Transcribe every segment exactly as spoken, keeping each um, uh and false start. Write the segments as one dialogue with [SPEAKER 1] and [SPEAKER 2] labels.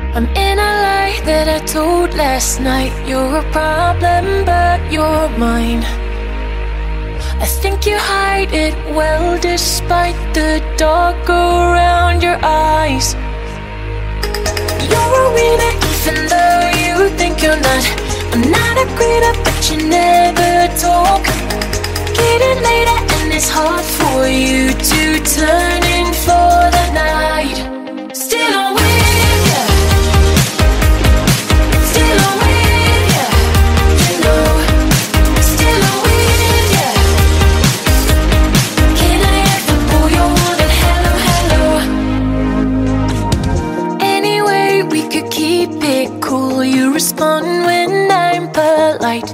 [SPEAKER 1] I'm in a lie that I told last night. You're a problem, but you're mine. I think you hide it well, despite the dark around your eyes. You're a winner even though you think you're not. I'm not a quitter, but you never talk. Getting later and it's hard for you to turn in for the night. Still I'm with ya, still I'm with ya, you know. Still I'm with ya. Can I ever pull your wanted hello, hello? Anyway, we could keep it cool. You respond when I'm polite.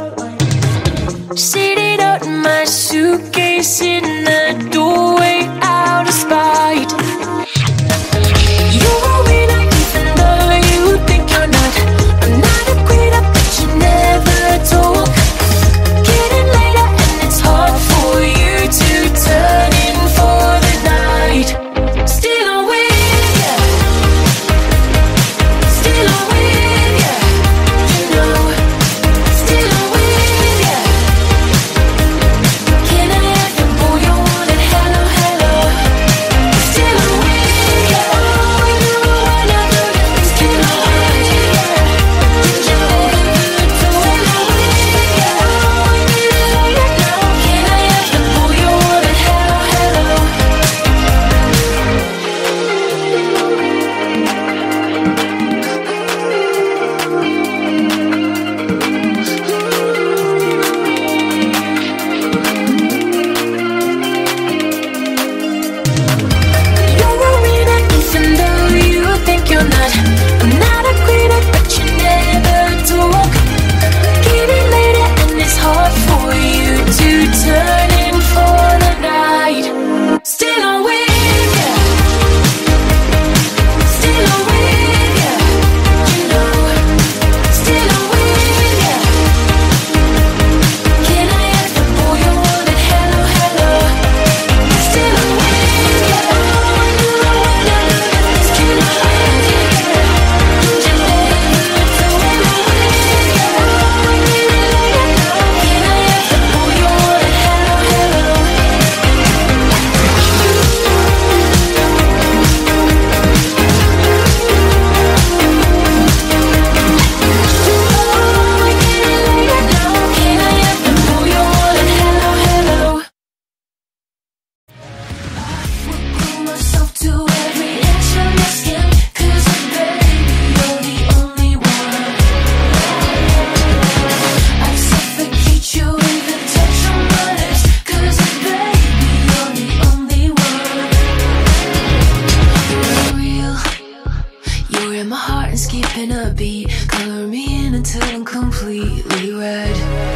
[SPEAKER 1] Sitting out in my suitcase in the doorway out of spite. You're a winner even though you think you're not. I'm not a quitter, but you never talk. Getting later and it's hard for you to turn in for the night. Still I'm with ya, still I'm with ya, you know. Still I'm with ya. Can I ever pull your wanted hello, hello? Still I'm with ya. Oh, you wanna do this? Still I'm with ya. You know, still I'm with ya. Oh, you know. Can I ever pull your wanted hello, hello? You're a winner even though you think you're not. I'm not a quitter, but you never talk. Getting later and it's hard for you to turn in for the night. Still I'm with ya, still I'm with ya, you know. Still I'm with ya. Can I ever pull your wanted hello, hello? Still I'm with ya. Oh, you wanna do this? Still I'm with ya. You know, still I'm with ya. Oh, you know. Can I ever pull your wanted hello, hello? You're in my heart and skipping a beat. Color me in until I'm completely red.